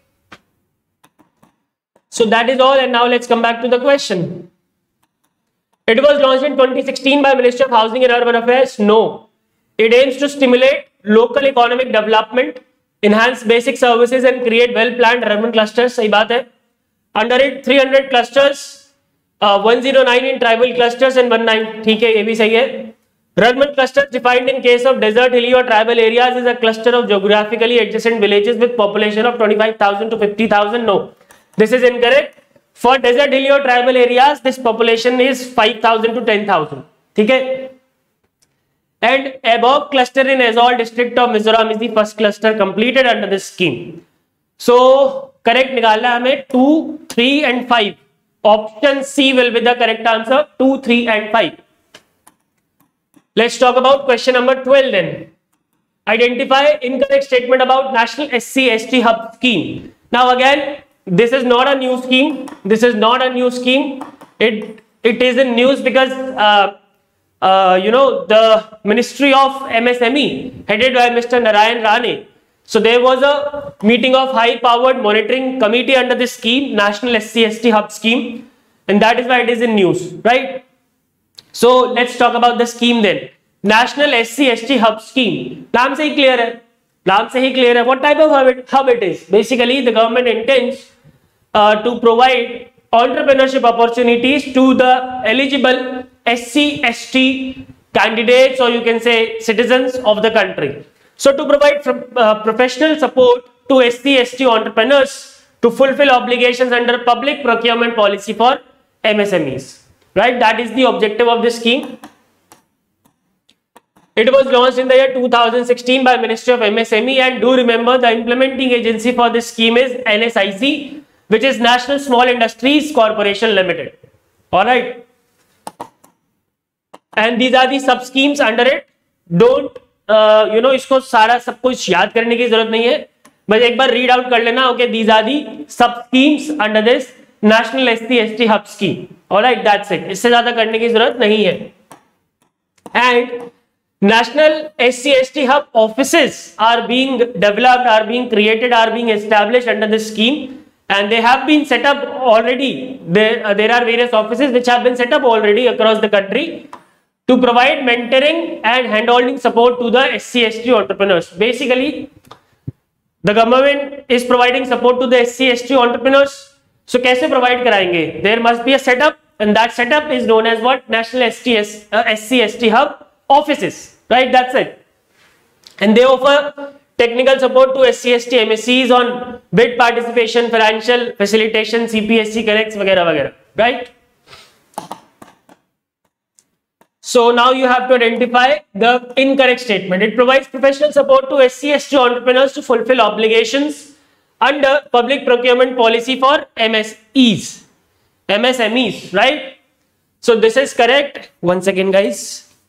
so that is all, and now let's come back to the question. It was launched in 2016 by Ministry of Housing and Urban Affairs. No, it aims to stimulate local economic development, enhance basic services and create well-planned urban clusters. सही बात है. Under it 300 clusters, 109 in tribal clusters and 109, ठीक है, ये भी सही है. Urban clusters defined in case of desert, hilly or tribal areas is a cluster of geographically adjacent villages with population of 25,000 to 50,000. No, this is incorrect. For desert, hilly or tribal areas, this population is 5,000 to 10,000. ठीक है. And Abog cluster in Aizawl district of Mizoram is the first cluster completed under this scheme. So correct निकालना है हमें 2, 3 and 5. Option C will be the correct answer. 2, 3 and 5. Let's talk about question number 12 then. Identify incorrect statement about National SC/ST Hub scheme. Now again, this is not a new scheme. This is not a new scheme. It is in news because the Ministry of MSME headed by Mr. Narayan Rane. So there was a meeting of high-powered monitoring committee under this scheme, National SC/ST Hub scheme, and that is why it is in news, right? So let's talk about the scheme then. National SC/ST Hub scheme. नाम से ही clear है. नाम से ही clear है. What type of hub it is? Basically, the government intends to provide entrepreneurship opportunities to the eligible SC/ST candidates, or you can say citizens of the country. So to provide professional support to SC/ST entrepreneurs to fulfill obligations under public procurement policy for MSMEs, right? That is the objective of this scheme. It was launched in the year 2016 by Ministry of MSME, and do remember the implementing agency for this scheme is NSIC, which is National Small Industries Corporation Limited. All right, and these are the sub schemes under it. Don't इसको सारा सब कुछ याद करने की जरूरत नहीं है, बस एक बार रीड आउट कर लेना. Okay, these are the sub schemes under this National SC/ST Hub scheme. All right, that's it. इससे ज्यादा करने की जरूरत नहीं है. And National SC/ST Hub offices are being developed, are being created, are being established under this scheme, and they have been set up already. There are various offices which have been set up already across the country to provide mentoring and handholding support to the SC/ST entrepreneurs. Basically, the government is providing support to the SC/ST entrepreneurs. So कैसे provide कराएंगे? There must be a setup, and that setup is known as what? National SC/ST Hub offices, right? That's it. And they offer technical support to SC/ST MSCs on bid participation, financial facilitation, CPSC connects वगैरह वगैरह, right? So now you have to identify the incorrect statement. It provides professional support to SC/ST entrepreneurs to fulfill obligations under public procurement policy for MSMEs, right? So this is correct. One second, guys.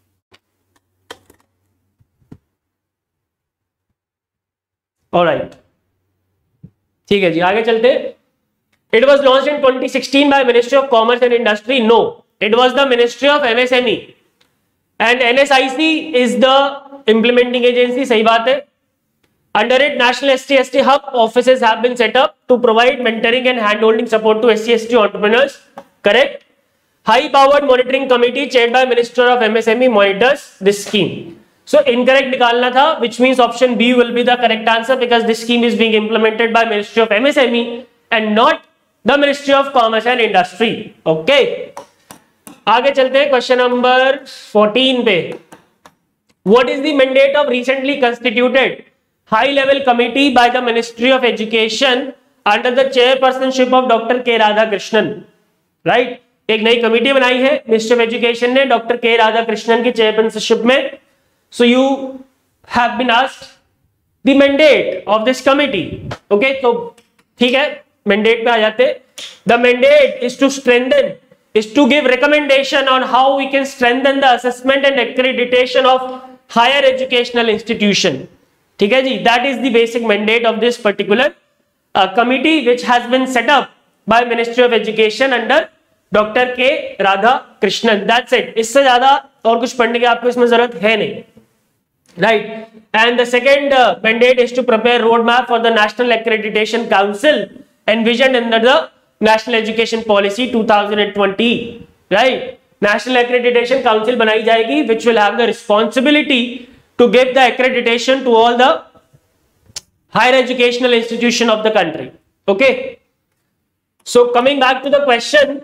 Alright, ठीक है जी, आगे चलते. It was launched in 2016 by Ministry of Commerce and Industry. No, it was the Ministry of MSME and NSIC is the implementing agency. सही बात है. Under it, National SC/ST Hub offices have been set up to provide mentoring and hand-holding support to SC/ST entrepreneurs. Correct. High-powered monitoring committee chaired by Minister of MSME monitors this scheme. So incorrect निकालना था, which means option B will be the correct answer because this scheme is being implemented by Ministry of MSME and not the Ministry of Commerce and Industry. Okay. आगे चलते हैं question number 14 पे. What is the mandate of recently constituted high-level committee by the Ministry of Education under the chairpersonship of Dr. K. Radhakrishnan? Right? एक नई committee बनाई है ministry of education ने doctor K Radhakrishnan की चेयरपर्सनशिप में. So you have been asked the mandate of this committee. Okay, तो ठीक है, mandate पे आ जाते. The mandate is to strengthen, is to give recommendation on how we can strengthen the assessment and accreditation of higher educational institution. ठीक है जी, that is the basic mandate of this particular committee which has been set up by Ministry of Education under Dr. K. Radhakrishnan. That's it. इससे ज्यादा और कुछ पढ़ने की आपको इसमें जरूरत है नहीं. Right, and the second mandate is to prepare roadmap for the National Accreditation Council envisioned under the National Education Policy 2020. Right, National Accreditation Council बनाई जाएगी which will have the responsibility to give the accreditation to all the higher educational institution of the country. Okay, so coming back to the question,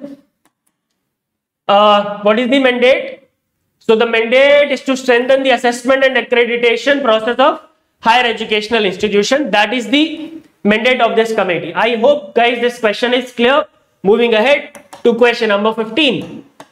what is the mandate? So the mandate is to strengthen the assessment and accreditation process of higher educational institution. That is the mandate of this committee. I hope guys this question is clear. Moving ahead to question number 15.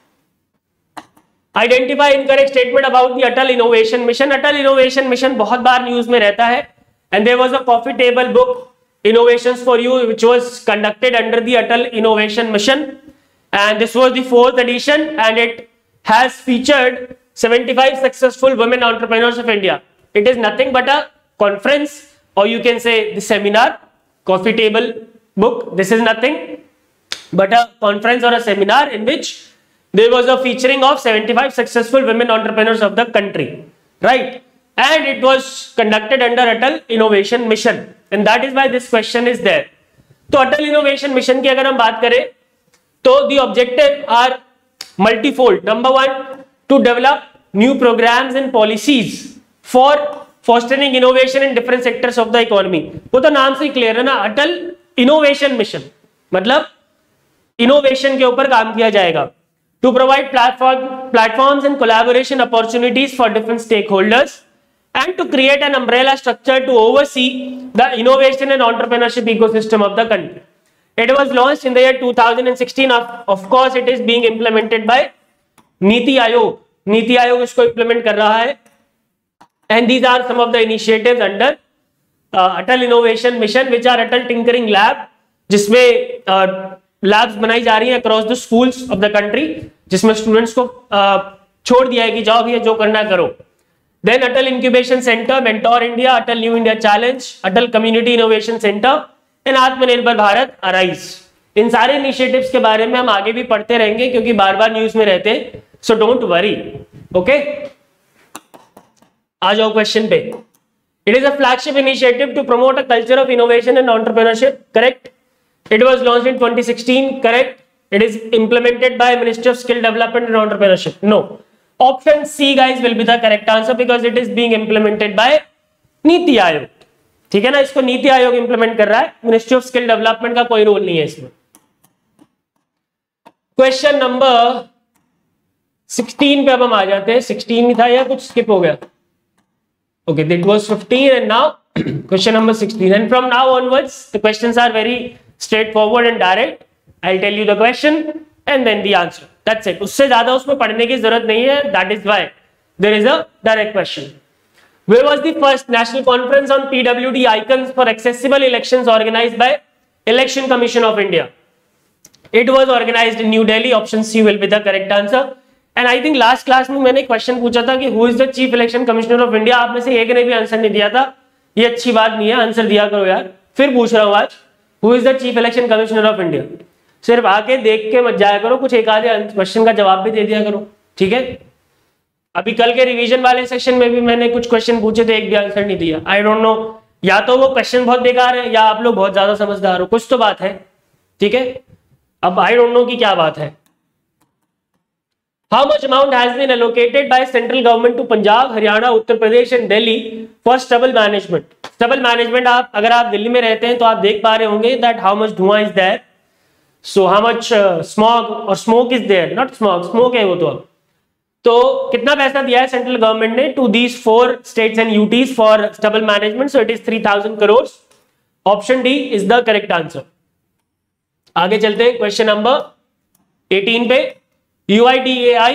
Identify incorrect statement about the Atal Innovation Mission. Atal Innovation Mission बहुत बार news में रहता है. And there was a coffee table book, Innovations for You, which was conducted under the Atal Innovation Mission. And this was the 4th edition and it has featured 75 successful women entrepreneurs of India. It is nothing but a conference or you can say the seminar, coffee table book. This is nothing but a conference or a seminar in which there was a featuring of 75 successful women entrepreneurs of the country. Right? And it was conducted under Atal Innovation Mission. And that is why this question is there. तो Atal Innovation Mission की अगर हम बात करें तो the objective are multifold. Number one, to develop new programs and policies for fostering innovation in different sectors of the economy. वो तो नाम से ही क्लियर है ना, अटल इनोवेशन मिशन मतलब इनोवेशन के ऊपर काम किया जाएगा. To provide platforms and collaboration opportunities for different stakeholders and to create an umbrella structure to oversee the innovation and entrepreneurship ecosystem of the country. It was launched in the year 2016. Of course, it is being implemented by Niti Aayog. Niti Aayog इसको implement कर रहा है. And these are some of the initiatives under Atal Innovation Mission, which are Atal Tinkering Lab, जिसमें labs बनाई जा रही हैं across the schools of the country, जिसमें students को छोड़ दिया है कि जाओ भैया जो करना करो. Then Atal Incubation Center, Mentor India, Atal New India Challenge, Atal Community Innovation Center. आत्मनिर्भर भारत अराइज. इन सारे इनिशिएटिव्स के बारे में हम आगे भी पढ़ते रहेंगे क्योंकि बार बार न्यूज में रहते हैं. So don't worry. ओके, आ जाओ क्वेश्चन पे. It is a flagship initiative to promote a culture of innovation and entrepreneurship. Correct. It was launched in 2016. Correct. It is implemented by ministry of skill development and entrepreneurship. No, option C guys will be the correct answer because it is being implemented by NITI Aayog. ठीक है ना, इसको NITI Aayog implement कर रहा है. Ministry of skill development का कोई role नहीं है इसमें. क्वेश्चन नंबर 16 पे अब हम आ जाते हैं. 16 ही था या कुछ स्किप हो गया? Okay, that was 15 and now Question number 16. And from now onwards, the questions are very straightforward and direct. I'll tell you the question and then the answer. That's it. उससे ज़्यादा उसमें पढ़ने की जरूरत नहीं है. That is why there is a direct question. Where was the first national conference on PWD icons for accessible elections organized by Election Commission of India? It was organized in New Delhi. Option C will be the correct answer. And I think last class में मैंने question पूछा था कि who is the Chief Election Commissioner of India. आप में से एक ने भी आंसर नहीं दिया था. ये अच्छी बात नहीं है, आंसर दिया करो यार. फिर पूछ रहा हूँ आज, who is the chief election commissioner of India. सिर्फ आके देख के मत जाया करो, कुछ एक आधे क्वेश्चन का जवाब भी दे दिया करो, ठीक है. अभी कल के रिवीजन वाले सेक्शन में भी मैंने कुछ क्वेश्चन पूछे थे, एक भी आंसर नहीं दिया. आई डोंट नो, या तो वो क्वेश्चन बहुत बेकार है या आप लोग बहुत ज्यादा समझदार हो, कुछ तो बात है, ठीक है. अब आई डोंट नो कि क्या बात है. How much amount has been allocated by central government to Punjab, Haryana, Uttar Pradesh and Delhi for stubble management? Stubble management, आप अगर आप दिल्ली में रहते हैं तो आप देख पा रहे होंगे that how much धुआं is there, so how much smog or smoke is there, not smog, smoke है वो तो कितना पैसा दिया है सेंट्रल गवर्नमेंट ने to these 4 states and UTs for stubble management? So it is 3000 crores. Option D is the correct answer. आगे चलते हैं क्वेश्चन नंबर 18 पे. UIDAI,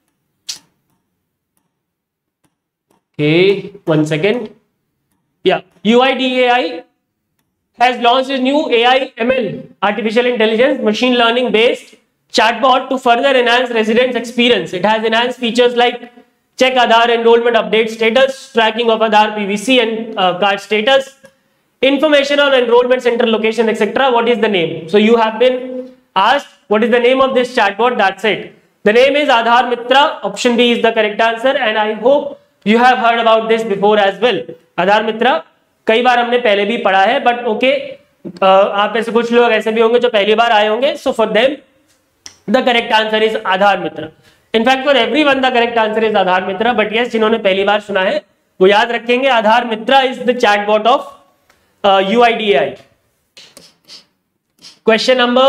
okay, 1 second. Yeah, UIDAI has launched a new AI/ML, artificial intelligence, machine learning based chatbot to further enhance residents' experience. It has enhanced features like check Aadhaar enrollment update status, tracking of Aadhaar PVC and card status, information on enrollment center location, etc. What is the name? So you have been asked what is the name of this chatbot. That's it. The name is Aadhaar Mitra. Option B is the correct answer and I hope you have heard about this before as well. Aadhaar Mitra कई बार हमने पहले भी पढ़ा है, but okay, आप में से कुछ लोग ऐसे भी होंगे जो पहली बार आए होंगे. So for them the correct answer is Aadhaar Mitra. In fact for everyone the correct answer is Aadhaar Mitra, but yes, जिन्होंने पहली बार सुना है वो याद रखेंगे Aadhaar Mitra is the chatbot of UIDAI. Question number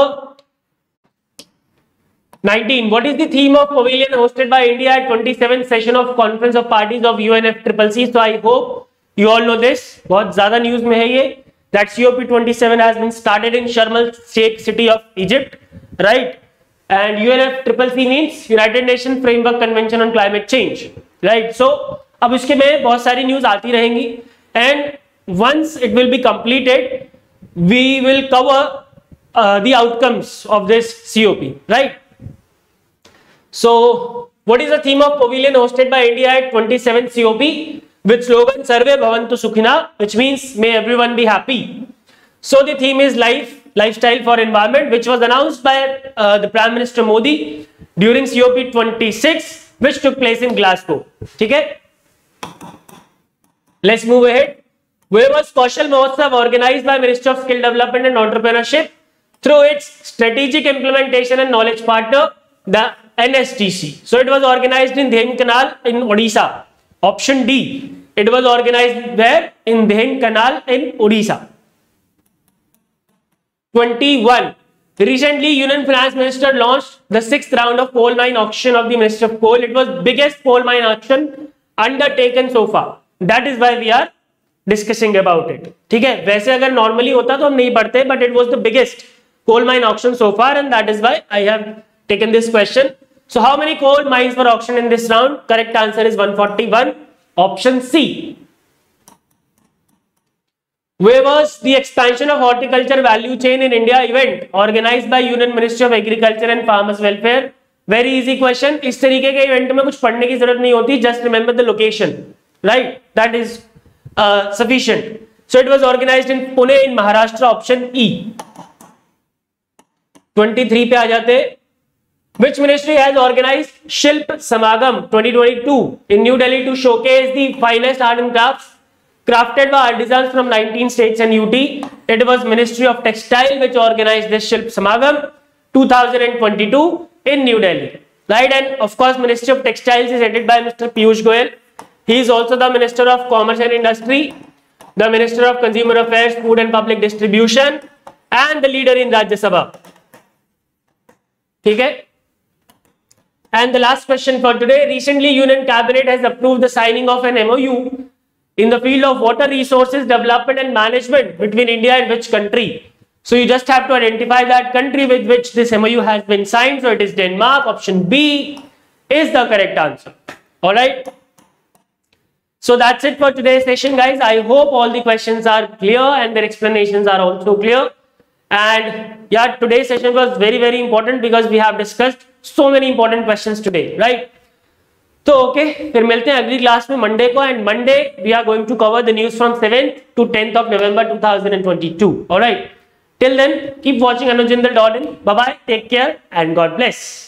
19. What is the theme of pavilion hosted by India at 27th session of Conference of Parties of UNFCCC? So I hope you all know this. बहुत ज़्यादा news में है ये. That COP27 has been started in Sharm el-Sheikh city of Egypt, right? And UNFCCC means United Nations Framework Convention on Climate Change, right? So अब इसके में बहुत सारी न्यूज़ आती रहेंगी. And once it will be completed, we will cover the outcomes of this COP, right? So, what is the theme of pavilion hosted by India at 27th COP with slogan Sarve Bhavantu Sukhina, which means may everyone be happy. So the theme is lifestyle for environment, which was announced by the Prime Minister Modi during COP26, which took place in Glasgow. ठीक है? Let's move ahead. Where was Kaushal Mahotsav organized by Ministry of Skill Development and Entrepreneurship through its strategic implementation and knowledge partner, the NSTC. So it was organized in Dhenkanal in Odisha. Option D. It was organized where? In Dhenkanal in Odisha. 21. Recently, Union Finance Minister launched the 6th round of coal mine auction of the Ministry of Coal. It was biggest coal mine auction undertaken so far. That is why we are discussing about it. ठीक है? वैसे अगर normally होता तो हम नहीं पढ़ते, but it was the biggest coal mine auction so far, and that is why I have taken this question. So how many coal mines were auctioned in this round? Correct answer is 141. Option C. Where was the expansion of horticulture value chain in India event organized by Union Ministry of Agriculture and Farmers Welfare? Very easy question. इस तरीके के event में कुछ पढ़ने की जरूरत नहीं होती. Just remember the location, right? That is sufficient. So it was organized in Pune in Maharashtra. Option E. 23 पे आ जाते. Which ministry has organized Shilp Samagam 2022 in New Delhi to showcase the finest art and crafts crafted by artisans from 19 states and UT? It was Ministry of Textile which organized this Shilp Samagam 2022 in New Delhi, right? And of course, Ministry of Textiles is headed by Mr. Piyush Goyal. He is also the Minister of Commerce and Industry, the Minister of Consumer Affairs, Food and Public Distribution, and the leader in Rajya Sabha. ठीक है? And the last question for today. Recently, Union Cabinet has approved the signing of an MOU in the field of water resources development and management between India and which country? So you just have to identify that country with which this MOU has been signed. So it is Denmark. Option B is the correct answer. All right. So that's it for today's session, guys. I hope all the questions are clear and their explanations are also clear. And yeah, today's session was very, very important because we have discussed so many important questions today, right? तो okay, फिर मिलते हैं अगली class में Monday को, and Monday we are going to cover the news from 7th to 10th of November 2022. All right. Till then, keep watching anujindal.in. Bye bye. Take care and God bless.